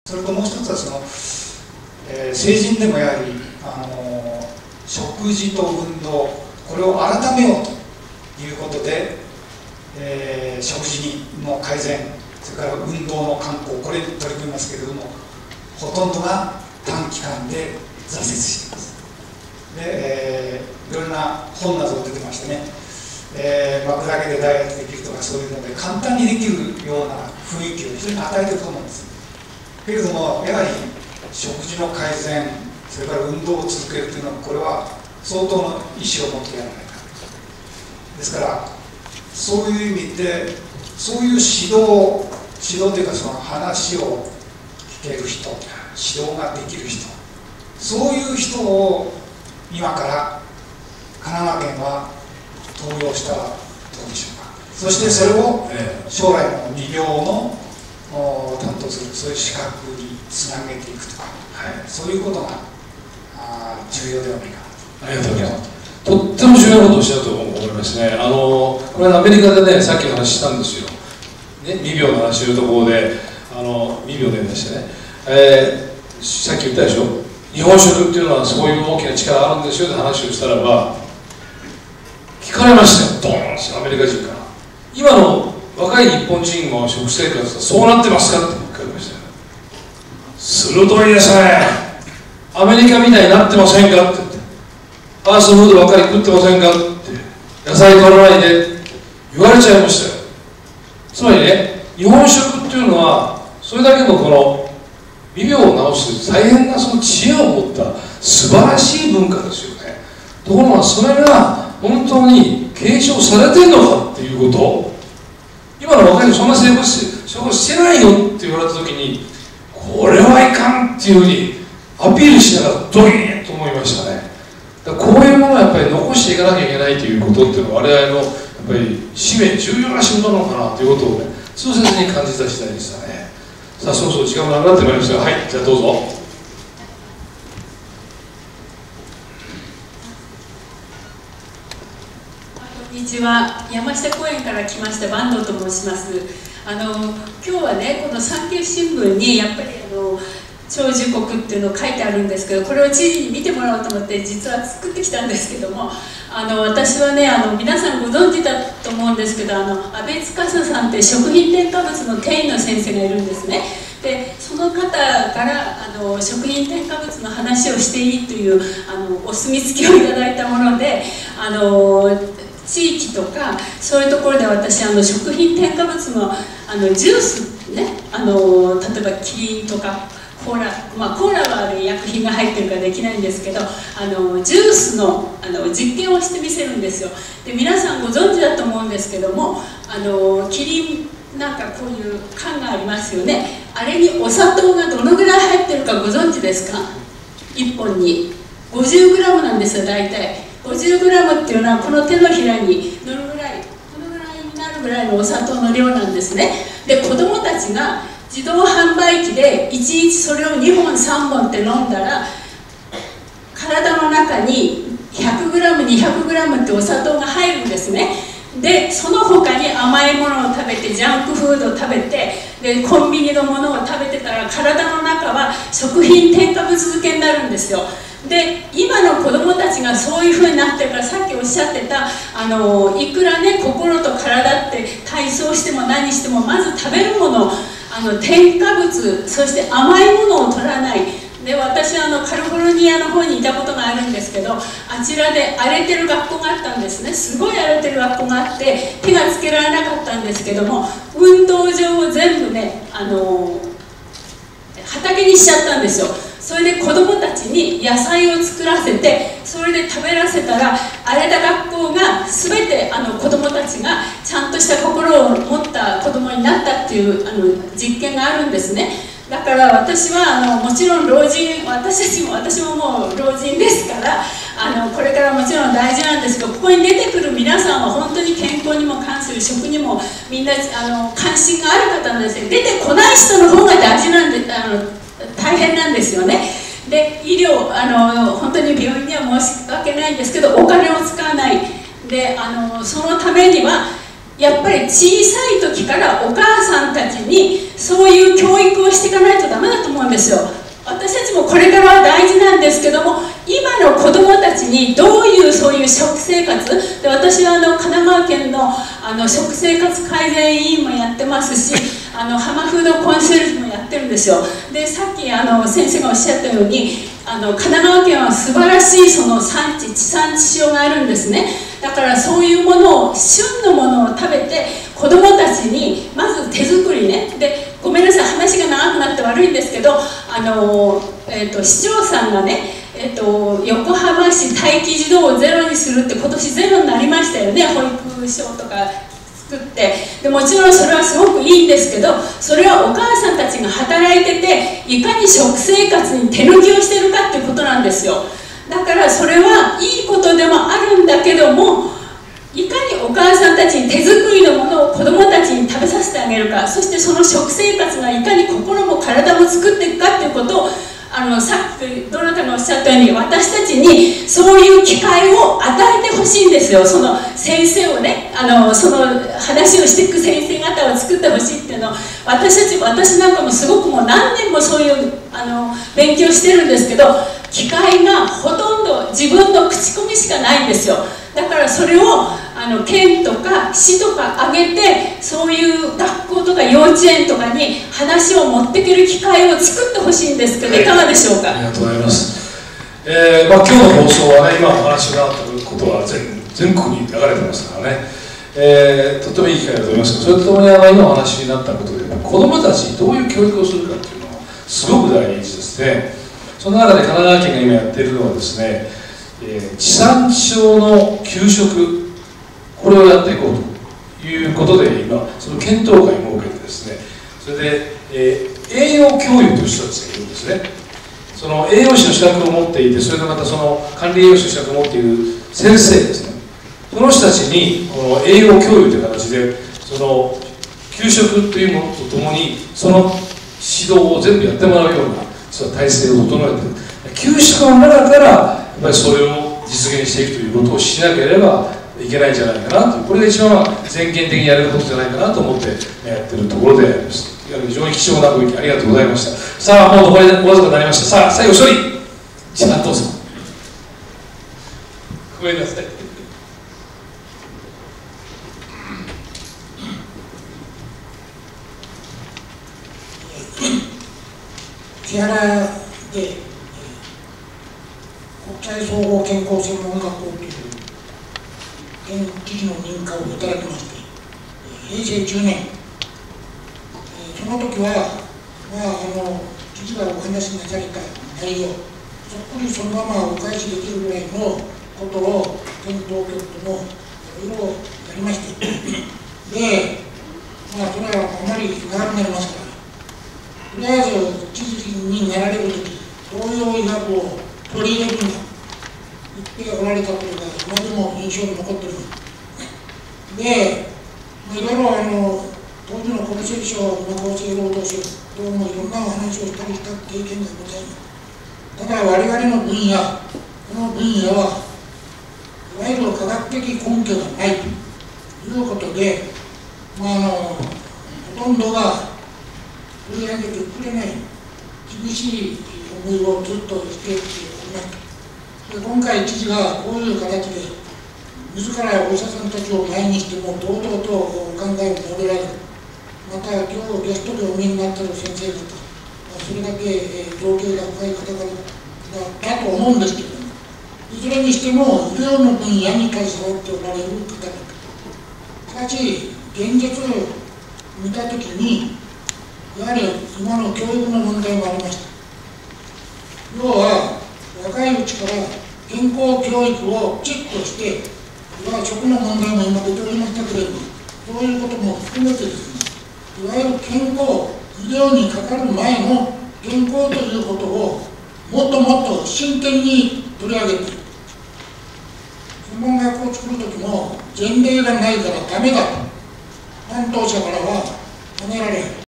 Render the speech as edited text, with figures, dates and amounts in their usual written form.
それともう一つは成人でもやはり食事と運動、これを改めようということで、食事の改善、それから運動の慣行、これに取り組みますけれども、ほとんどが短期間で挫折しています。で、いろんな本など出てましてね、巻くだけでダイエットできるとか、そういうので簡単にできるような雰囲気を非常に与えていると思うんです。けれども、やはり食事の改善、それから運動を続けるというのは、これは相当の意思を持ってやらないか。ですから、そういう意味で、そういう指導というか、その話を聞ける人、指導ができる人、そういう人を今から神奈川県は登用したらどうでしょうか。そしてそれを将来の未病の担当する、そういう資格につなげていくとか、そういうことが重要ではないかなと。 ありがとうございます。とっても重要なことをおっしゃると思いますね。これアメリカでね、さっきの話したんですよ。ね、未病の話するところで、未病で出してね、さっき言ったでしょ。日本食っていうのはそういう大きな力あるんですよって話をしたらば、聞かれましたよ、ドーンってアメリカ人から。今の若い日本人の食生活はそうなってますかって聞かれましたよ。鋭いですね。アメリカみたいになってませんかって言って、ファーストフードばっかり食ってませんかって、野菜取らないでって言われちゃいましたよ。つまりね、日本食っていうのはそれだけのこの未病を治す大変なその知恵を持った素晴らしい文化ですよね。ところがそれが本当に継承されてるのかっていうこと、今の若い人そんな生活してないのって言われた時に、これはいかんっていうふうにアピールしながらドキッと思いましたね。だからこういうものをやっぱり残していかなきゃいけないということっていうのは、我々のやっぱり使命、重要な仕事なのかなということをね、痛切に感じた次第でしたね。さあ、そろそろ時間もなくなってまいりましたが、はい、じゃあどうぞ。 こんにちは、山下公園から来ました坂東と申します。今日はね、この産経新聞にやっぱり長寿国っていうのを書いてあるんですけど、これを知事に見てもらおうと思って実は作ってきたんですけども、私はね、皆さんご存知だと思うんですけど、阿部司さんって食品添加物の権威の先生がいるんですね。でその方から食品添加物の話をしていいというお墨付きをいただいたもので、地域とかそういうところで私食品添加物のジュースね、例えばキリンとかコーラ、コーラは薬品が入ってるからできないんですけど、ジュースの実験をしてみせるんですよ。で皆さんご存知だと思うんですけども、キリンなんかこういう缶がありますよね。あれにお砂糖がどのぐらい入ってるかご存知ですか？1本に 50g なんですよ、大体。50g っていうのはこの手のひらにどのぐらい、このぐらいになるぐらいのお砂糖の量なんですね。で子供たちが自動販売機でいちいちそれを2本3本って飲んだら、体の中に 100g、200g ってお砂糖が入るんですね。でその他に甘いものを食べて、ジャンクフードを食べて、でコンビニのものを食べてたら、体の中は食品添加物漬けになるんですよ。で今の子どもたちがそういうふうになってるから、さっきおっしゃってたいくらね、心と体って体操しても何しても、まず食べるもの、添加物、そして甘いものを取らない。で私はカリフォルニアの方にいたことがあるんですけど、あちらで荒れてる学校があったんですね。すごい荒れてる学校があって、手がつけられなかったんですけども、運動場を全部ね畑にしちゃったんですよ。それで子どもたちに野菜を作らせて、それで食べらせたら、荒れた学校が全て子どもたちがちゃんとした心を持った子どもになったっていう実験があるんですね。だから私はもちろん老人、私ももう老人ですから、これからもちろん大事なんですけど、ここに出てくる皆さんは本当に健康にも関する、食にもみんな関心がある方なんですよ。出てこない人の方が大事なんで大変なんですよね。で医療本当に病院には申し訳ないんですけど、お金を使わないでそのためにはやっぱり小さい時からお母さんたちにそういう教育をしていかないとダメだと思いですよ。私たちもこれからは大事なんですけども、今の子どもたちにどういうそういう食生活で、私は神奈川県の食生活改善委員もやってますし、ハマフードコンシェルジュもやってるんですよ。で、さっき先生がおっしゃったように、神奈川県は素晴らしいその産地、地産地消があるんですね。だからそういうものを、旬のものを食べて子どもたちにまず手作りね。で、ごめんなさい、話が長くなって悪いんですけど、市長さんがね、横浜市待機児童をゼロにするって今年ゼロになりましたよね、保育所とか作って。でもちろんそれはすごくいいんですけど、それはお母さんたちが働いてていかに食生活に手抜きをしてるかってことなんですよ。だからそれはいいことでもあるんだけども、いかにお母さんたちに手作りのものを子どもたちに食べさせてあげるか、そしてその食生活がいかに心も体も作っていくかっていうことを、さっきどなたがおっしゃったように、私たちにそういう機会を与えてほしいんですよ。その先生をね、その話をしていく先生方を作ってほしいっていうのを、私なんかもすごくもう何年もそういう勉強してるんですけど、機会がほとんど自分の口コミしかないんですよ。だからそれを県とか市とか挙げて、そういう学校とか幼稚園とかに話を持っていける機会を作ってほしいんですけど、いかがでしょうか。 ありがとうございます。今日の放送はね、今お話があったことは全国に流れてますからね、とてもいい機会だと思いますけど、それとともに今お話になったことで、子どもたちにどういう教育をするかっていうのはすごく大事ですね。その中で神奈川県が今やっているのはですね、地産地消の給食、これをやっていこうということで今その検討会を設けてですね、それで、栄養教諭という人たちがいるんですね。その栄養士の資格を持っていて、それでまたその管理栄養士の資格を持っている先生ですね、その人たちにこの栄養教諭という形でその給食というものとともにその指導を全部やってもらうような体制を整えている。給食の中からやっぱりそれを実現していくということをしなければいけないんじゃないかなという、これが一番全権的にやれることじゃないかなと思ってやっているところであります。非常に貴重なご意見ありがとうございました。さあ、もう残りわずかになりました。さあ、最後一人、一番どうぞ。ごめんなさい。 木原で国際総合健康専門学校という県知事の認可をいただきまして、平成10年、その時は、知事がお話しなされた内容、そっくりそのままお返しできるぐらいのことを県当局ともいろいろやりまして、で、それはあまり長くなりますから、とりあえず知事になられるとき、東洋医学を取り入れるんだ、言っておられたことが今でも印象に残っている。で、いろいろ当時の厚生省、厚生労働省ともいろんなお話をしたりした経験がございます。ただ、我々の分野、この分野はいわゆる科学的根拠がないということで、ほとんどが取り上げてくれない、厳しい思いをずっとしておりました。で、今回、知事がこういう形で、自らお医者さんたちを前にしても、堂々とお考えを述べられる、また今日ゲストでお見えになっている先生方、それだけ造形が深い方々だと思うんですけれども、いずれにしても、医療の分野に携わっておられる方々。しかし、現実を見たときに、やはり今の教育の問題もありました。要は、若いうちから健康教育をきちっとして、食の問題も今出ておりましたけれども、そういうことも含めてですね、いわゆる健康、医療にかかる前の健康ということをもっともっと真剣に取り上げて、専門学校を作るときも前例がないからダメだと、担当者からは褒められる。